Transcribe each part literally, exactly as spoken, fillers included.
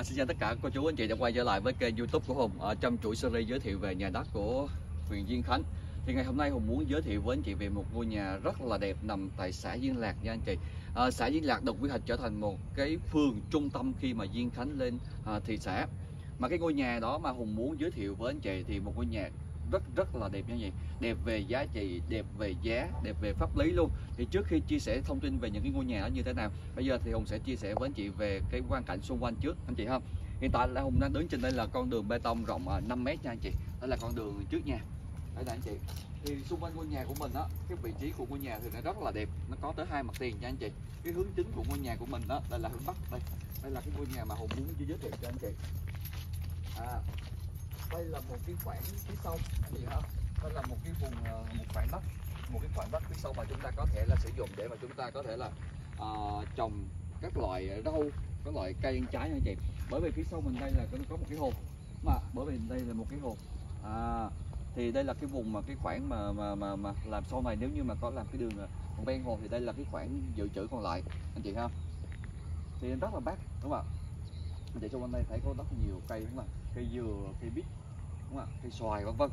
Xin chào tất cả cô chú anh chị đã quay trở lại với kênh YouTube của Hùng ở trong chuỗi series giới thiệu về nhà đất của huyện Diên Khánh. Thì ngày hôm nay Hùng muốn giới thiệu với anh chị về một ngôi nhà rất là đẹp nằm tại xã Diên Lạc nha anh chị. À, xã Diên Lạc được quy hoạch trở thành một cái phường trung tâm khi mà Diên Khánh lên à, thị xã. Mà cái ngôi nhà đó mà Hùng muốn giới thiệu với anh chị thì một ngôi nhà rất rất là đẹp như vậy, đẹp về giá trị, đẹp về giá, đẹp về pháp lý luôn. Thì trước khi chia sẻ thông tin về những cái ngôi nhà đó như thế nào, bây giờ thì Hùng sẽ chia sẻ với anh chị về cái quang cảnh xung quanh trước anh chị ha. Hiện tại là Hùng đang đứng trên đây là con đường bê tông rộng năm mét nha anh chị. Đây là con đường trước nhà. Đây là anh chị. Thì xung quanh ngôi nhà của mình đó, cái vị trí của ngôi nhà thì nó rất là đẹp, nó có tới hai mặt tiền nha anh chị. Cái hướng chính của ngôi nhà của mình đó, đây là hướng bắc. Đây, đây là cái ngôi nhà mà Hùng muốn giới thiệu cho anh chị. À, đây là một cái khoảng phía sau anh chị ha. Đây là một cái vùng một khoảng đất, một cái khoảng đất phía sau mà chúng ta có thể là sử dụng để mà chúng ta có thể là uh, trồng các loại rau, các loại cây ăn trái nha anh chị. Bởi vì phía sau mình đây là có một cái hồ, mà bởi vì đây là một cái hồ. À, thì đây là cái vùng mà cái khoảng mà mà mà, mà làm sau này nếu như mà có làm cái đường ven hồ thì đây là cái khoảng dự trữ còn lại anh chị ha. Thì rất là mát đúng không ạ? Anh chị xung quanh đây thấy có rất nhiều cây đúng không ạ? Cây dừa, cây bít, đúng không ạ? Cây xoài vân vân.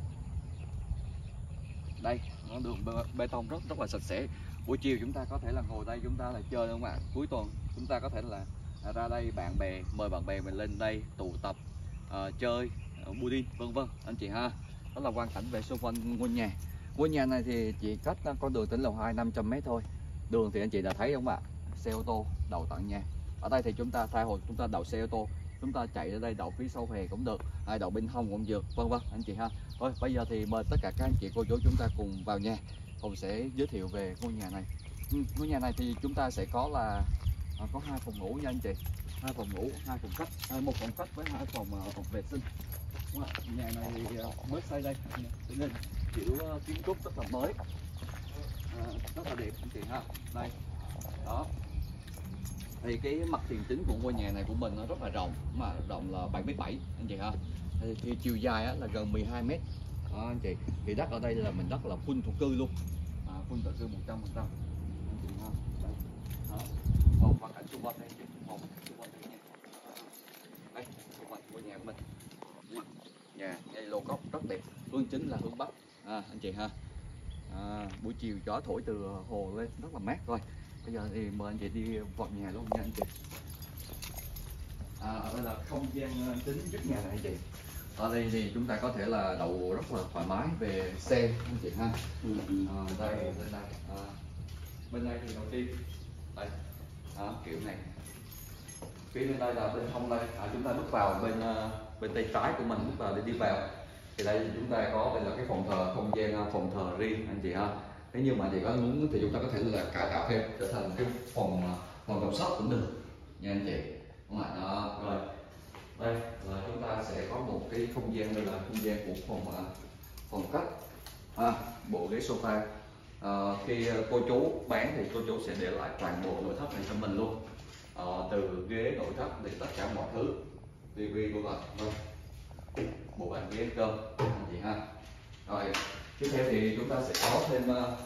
Đây, nó đường bê, bê tông rất rất là sạch sẽ. Buổi chiều chúng ta có thể là ngồi đây chúng ta là chơi đúng không ạ? Cuối tuần chúng ta có thể là ra đây bạn bè, mời bạn bè mình lên đây tụ tập, uh, chơi, uh, pudding vân vân anh chị ha. Đó là quang cảnh về xung quanh ngôi nhà. Ngôi nhà này thì chỉ cách con đường tỉnh Lầu Hai năm trăm mét thôi. Đường thì anh chị đã thấy đúng không ạ? Xe ô tô đậu tận nhà. Ở đây thì chúng ta tha hồ chúng ta đậu xe ô tô, chúng ta chạy ở đây đậu phía sau hè cũng được, hay đậu bên hông cũng được vân vân anh chị ha. Thôi bây giờ thì mời tất cả các anh chị cô chú chúng ta cùng vào nhà. Hùng sẽ giới thiệu về ngôi nhà này. Ừ, ngôi nhà này thì chúng ta sẽ có là à, có hai phòng ngủ nha anh chị, hai phòng ngủ, hai phòng khách, à, một phòng khách với hai phòng uh, phòng vệ sinh. Nhà này thì uh, mới xây đây nên kiểu uh, kiến trúc rất là mới, à, rất là đẹp anh chị ha. Đây đó, thì cái mặt tiền chính của ngôi nhà này của mình nó rất là rộng, mà rộng là bảy mét bảy anh chị ha. Thì, thì chiều dài á, là gần mười hai mét đó, anh chị. Thì đất ở đây là mình đất là full thổ cư luôn, à, full thổ cư một trăm phần trăm anh chị ha. Đó. Còn quang cảnh xung quanh đây, còn xung quanh đây nha. Đây, xung quanh ngôi nhà của mình. Nhà ngay lô cốc rất đẹp, hướng chính là hướng bắc, à, anh chị ha. À, buổi chiều gió thổi từ hồ lên rất là mát. Rồi bây giờ thì mời anh chị đi vào nhà luôn nha anh chị. À, đây là không gian chính trước nhà này anh chị. Ở đây thì chúng ta có thể là đậu rất là thoải mái về xe anh chị ha. À, đây bên đây, à, bên đây thì đầu tiên đây đó, kiểu này. Phía bên đây là bên hông đây, à, chúng ta bước vào bên bên tay trái của mình, bước vào để đi vào thì đây chúng ta có đây là cái phòng thờ, không gian phòng thờ riêng anh chị ha. Nếu như mà chị có muốn thì chúng ta có thể là cải tạo thêm trở thành cái phòng phòng đọc sách cũng được nha anh chị. Đúng rồi đó. Rồi đây là chúng ta sẽ có một cái không gian, đây là không gian của phòng phòng khách, à, bộ ghế sofa. À, khi cô chú bán thì cô chú sẽ để lại toàn bộ nội thất này cho mình luôn, à, từ ghế nội thất để tất cả mọi thứ, tivi của bạn, bộ bàn ghế cơm anh chị ha. Rồi tiếp theo thì chúng ta sẽ có thêm uh,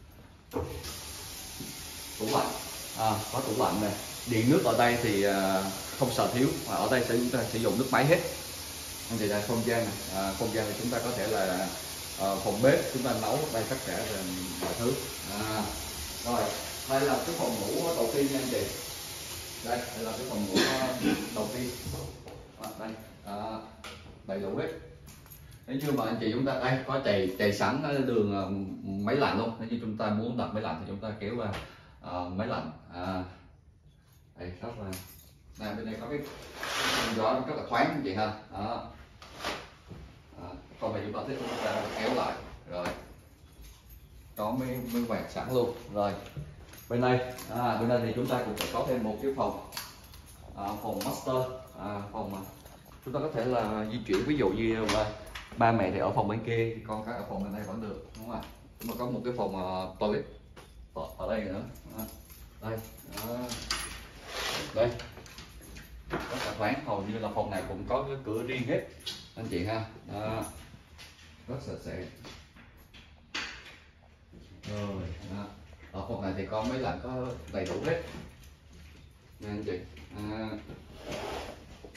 tủ lạnh, à, có tủ lạnh này, điện nước ở đây thì uh, không sợ thiếu, mà ở đây sẽ chúng ta sử dụng nước máy hết anh chị. Đây không gian này, à, không gian này chúng ta có thể là uh, phòng bếp chúng ta nấu đây tất cả mọi thứ. À, rồi đây là cái phòng ngủ đầu tiên nha anh chị. Đây, đây là cái phòng ngủ đầu tiên. À, đây à, đầy đủ hết. Nếu như mà anh chị chúng ta đây có chày chày sẵn đường máy lạnh luôn. Nếu như chúng ta muốn đặt máy lạnh thì chúng ta kéo qua uh, máy lạnh. À, đây rất là, đây bên đây có cái gió rất là thoáng anh chị ha. Đó. À, còn về chúng ta thích chúng ta kéo lại rồi có mấy mấy quạt sẵn luôn. Rồi bên đây, à, bên đây thì chúng ta cũng sẽ có thêm một cái phòng, à, phòng master, à, phòng mà chúng ta có thể là di chuyển, ví dụ như là ba mẹ thì ở phòng bên kia thì con cái ở phòng bên đây vẫn được đúng không ạ? Mà có một cái phòng uh, toilet ở đây nữa. À, đây đó. Đây rất là thoáng, hầu như là phòng này cũng có cái cửa riêng hết anh chị ha. Đó. Rất sạch sẽ. Rồi đó. Ở phòng này thì có máy lạnh có đầy đủ hết nha anh chị. À,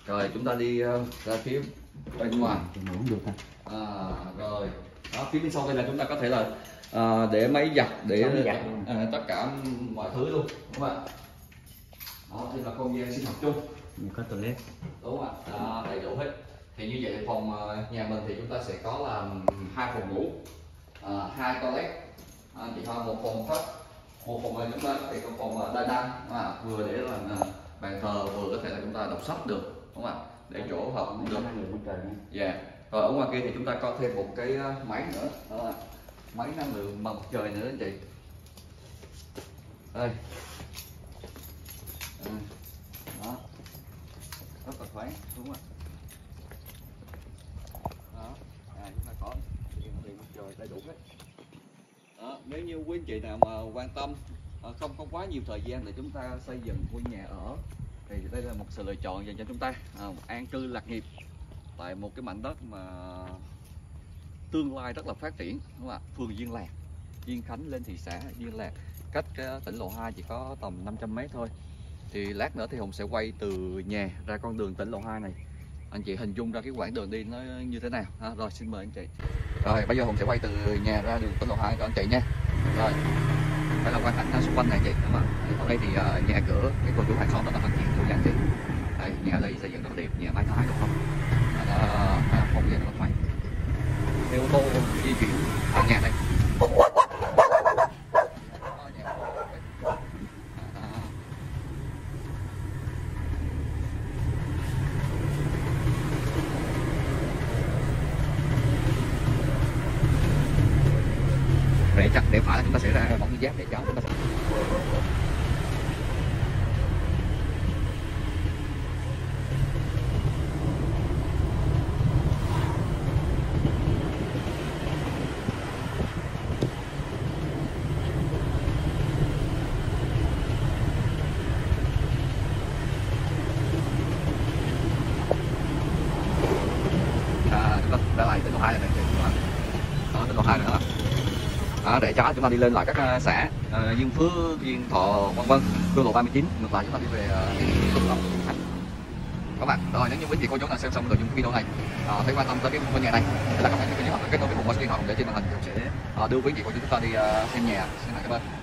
Rồi chúng ta đi uh, ra phía bên ngoài. Được ha. À, rồi đó, phía bên sau đây là chúng ta có thể là à, để máy giặt, để à, tất cả mọi thứ luôn, đúng không ạ? Đó thì là không gian sinh hoạt chung, Có toilet, đúng không ạ? À, đầy đủ hết. Thì như vậy phòng nhà mình thì chúng ta sẽ có là hai phòng ngủ, à, hai toilet, à, chỉ còn một phòng khách, một phòng là chúng ta thì có phòng đa năng, à, vừa để là bàn thờ, vừa có thể là chúng ta đọc sách được, đúng không ạ? Để chỗ hợp được. Dạ. Rồi ở ngoài kia thì chúng ta có thêm một cái máy nữa, đó là máy năng lượng bằng mặt trời nữa anh chị. Đây. Đó. Rất là thoáng, đúng không ạ? Đó. À, chúng ta có điện điện mặt trời đầy đủ hết. Đó, nếu như quý anh chị nào mà quan tâm, không có quá nhiều thời gian để chúng ta xây dựng ngôi nhà ở, thì đây là một sự lựa chọn dành cho chúng ta, à, an cư lạc nghiệp tại một cái mảnh đất mà tương lai rất là phát triển, đúng không ạ? Phường Diên Lạc, Diên Khánh lên thị xã Diên Lạc, cách cái tỉnh lộ hai chỉ có tầm năm trăm mét thôi. Thì lát nữa thì Hùng sẽ quay từ nhà ra con đường tỉnh lộ hai này, anh chị hình dung ra cái quãng đường đi nó như thế nào ha. Rồi xin mời anh chị. Rồi bây giờ Hùng sẽ quay từ nhà ra đường tỉnh lộ hai cho anh chị nha. Rồi đây là quang cảnh xung quanh này chị, đúng không ạ? Ở đây thì uh, nhà cửa cái cô chú hàng xóm rất là thân thiện luôn nha anh chị. Đây, nhà ở đây xây dựng rất là đẹp, nhà mái thái đúng không? Đó, không gian rất là thoáng. Xe ô tô di chuyển ở nhà đây. Để chặt để phải là chúng ta sẽ ra bóng giáp để cháu chúng ta sẽ... À, chúng ta đã lại tỉnh lộ hai này, đó, tỉnh lộ hai nữa. À, để cho chúng ta đi lên lại các xã uh, Diên Phước, Diên Thọ, vân vân, quốc lộ ba mươi chín, ngược lại chúng ta đi về trung tâm thành. Các bạn, rồi nếu như quý vị cô chú nào xem xong nội dung video này, uh, thấy quan tâm tới cái ngôi nhà này, thì là các bạn nhớ kết nối với một số điện thoại để trên màn hình, sẽ uh, đưa quý vị cô chú chúng ta đi uh, xem nhà, xem lại các bên.